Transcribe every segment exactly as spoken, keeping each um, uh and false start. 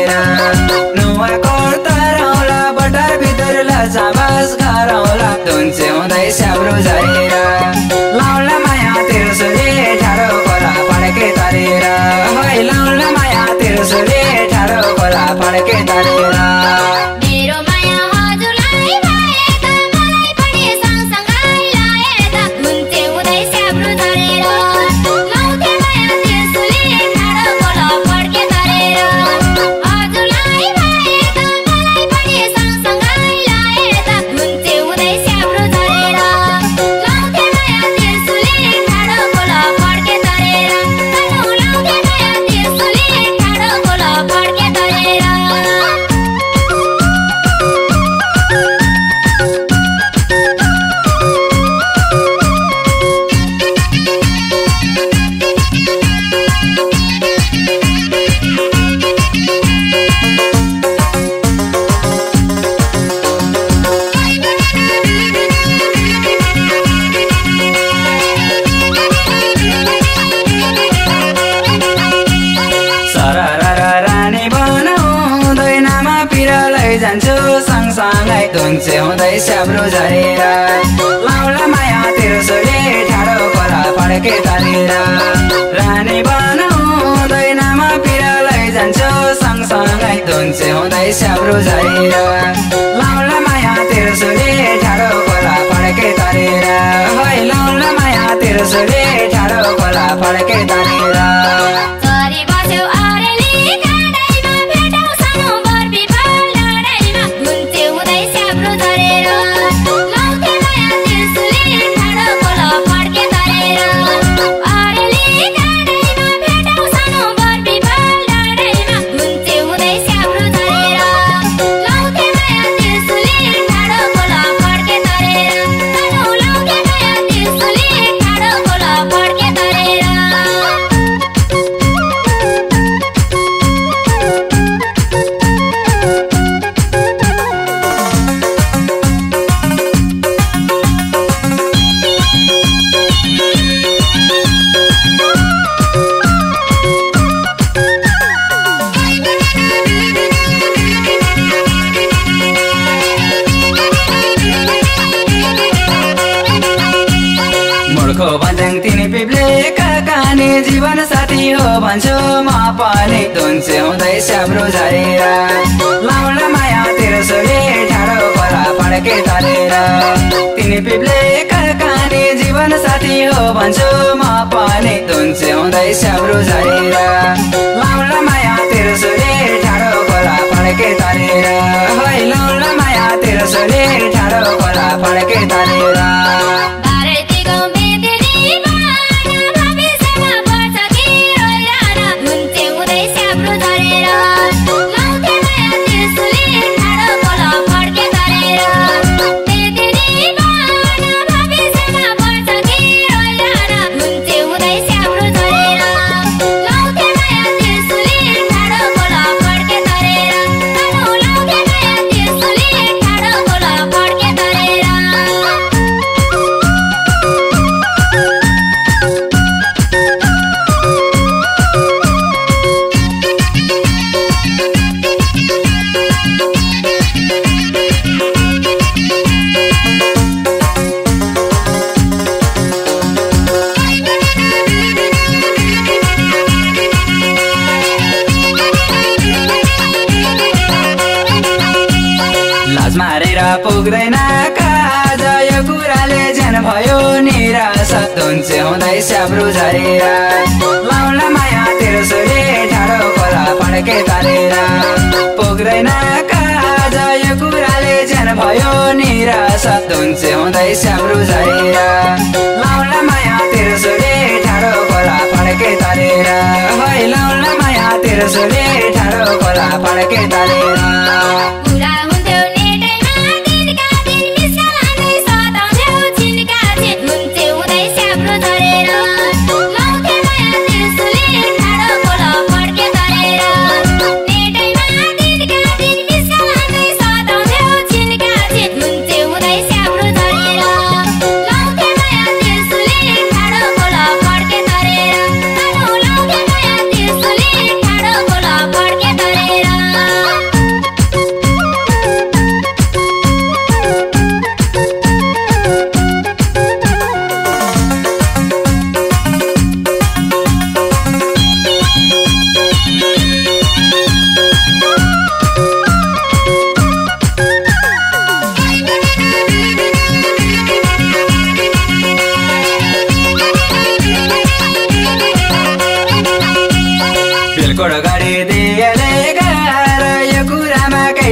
झरेर नुवाकोट तरौला बटार भित्रला चाबास गरौला धुन्चे हुँदै स्याब्रो झरेर लाउला माया तिर्सुले ठाडो खोला पड्के तरेर है लाउला माया तिर्सुले ठाडो खोला पड्के तरेर जान्छु सँगसँगै धुन्चे हुँदै स्याब्रो झरेर लाउला माया तिर्सुले ठाडो खोला पड्के तरेर रानी बनाउँदैनमा पिरालै जान्छु सँगसँगै धुन्चे हुँदै स्याब्रो झरेर लाउला माया तिर्सुले ठाडो खोला पड्के तरेर है लाउला माया तिर्सुले ठाडो खोला पड्के तरेर भन्छन् तिनी पिप्ले काकाने जीवन साथी हो भन्छु म पनि धुन्चे हुँदै स्याब्रो झरेर लाउला माया तिर्सुले ठाडो खोला पड्के तरेर तिनी पिप्ले काकाने जीवन साथी हो भन्छु म पनि धुन्चे हुँदै स्याब्रो झरेर लाउला माया तिर्सुले ठाडो खोला पड्के तरेर है लाउला माया तिर्सुले ठाडो खोला पड्के तरेर मारेर पुग्दैन काज यो कुराले झ्यान भयो निराश धुन्चे हुँदै स्याब्रो झरेर लाउला माया तिर्सुले ठाडो खोला पड्के तरेर पुग्दैन काज यो कुराले झ्यान भयो निराश धुन्चे हुँदै स्याब्रो झरेर लाउला माया तिर्सुले ठाडो खोला पड्के तरेर है लाउला माया तिर्सुले ठाडो खोला पड्के तरेर Thank you.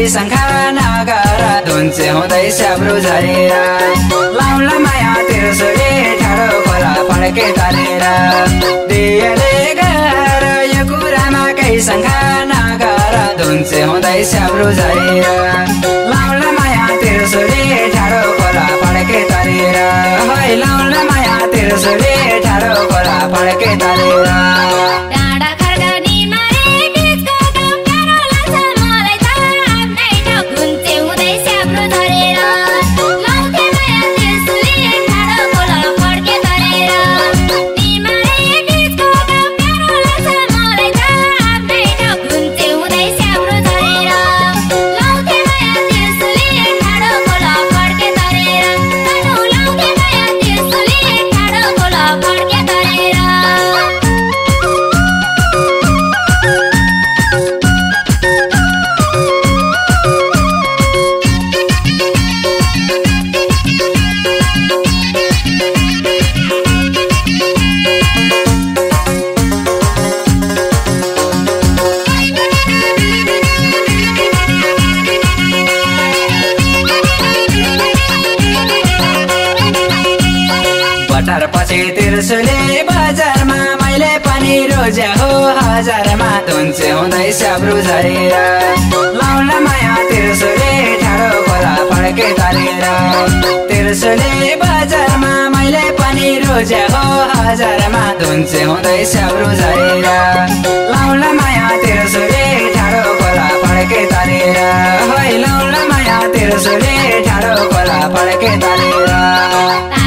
शङ्खा नगर धुन्चे हुँदै स्याब्रु झरेर लाउला माया तिर्सुली ठाडो खोला फड्के तरेर दिएले गएर यो कुरामा केही शङ्खा नगर धुन्चे हुँदै स्याब्रु झरेर लाउला माया तिर्सुली ठाडो खोला फड्के तरेर है लाउला माया तिर्सुली ठाडो खोला फड्के तरेर पछि तिर्सुली बजारमा मैले पनि रोजे हो हजारमा धुन्चे हुँदै स्याब्रु झरेर लाउला माया तिर्सुली ठाडो खोला फड्के तरेर तिर्सुली बजारमा मैले पनि रोजे हो हजारमा धुन्चे हुँदै स्याब्रु झरेर लाउला माया तिर्सुली ठाडो खोला फड्के तरेर है लाउला माया तिर्सुली ठाडो खोला फड्के तरेर